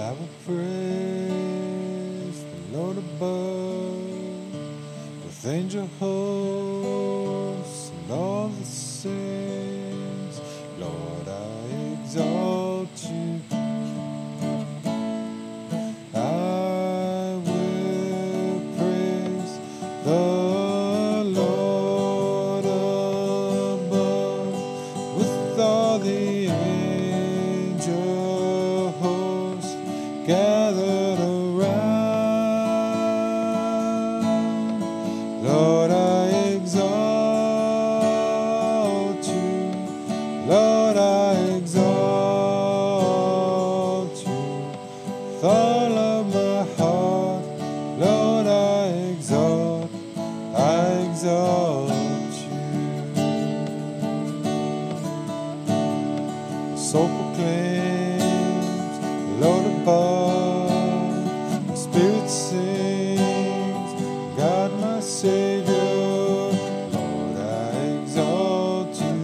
I will praise the Lord above with angel hosts and all the saints. Lord, I exalt you. I will praise the Lord above with all the angel hosts gathered around. Lord, I exalt you. Lord, I exalt you. With all of my heart, Lord, I exalt you. Soul proclaims, Lord above, my spirit sings, God my Savior, Lord, I exalt you.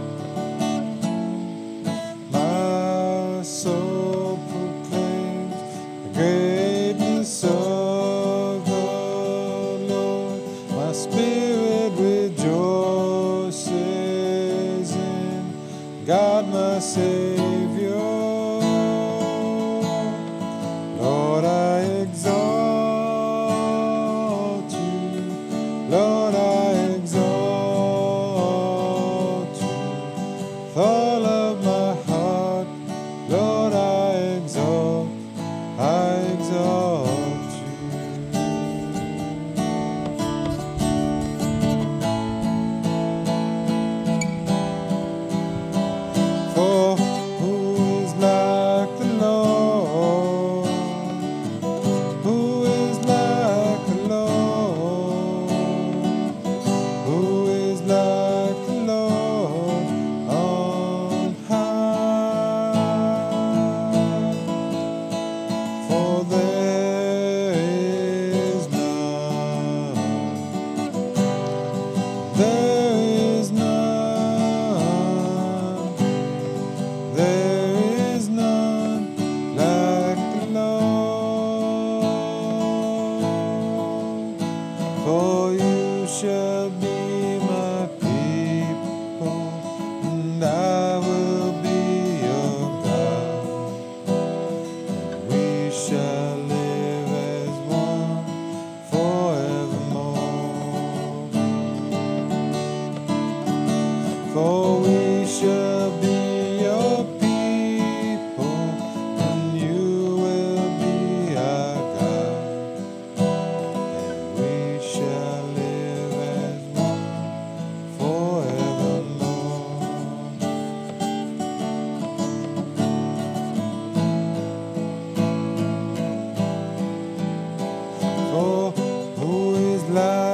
My soul proclaims the greatness of the Lord, my spirit rejoices in God my Savior. Lord, I exalt you. Lord, I exalt you. With all of my heart, Lord, I exalt you. For who is like the Lord? Who is like the Lord? Who is like the Lord on high? For there is none. There is none. There is none like the Lord. For you shall be my people, and I will be your God. We shall live as one forevermore. For we shall be your people, and you will be our God. And we shall live as one forevermore. For who is like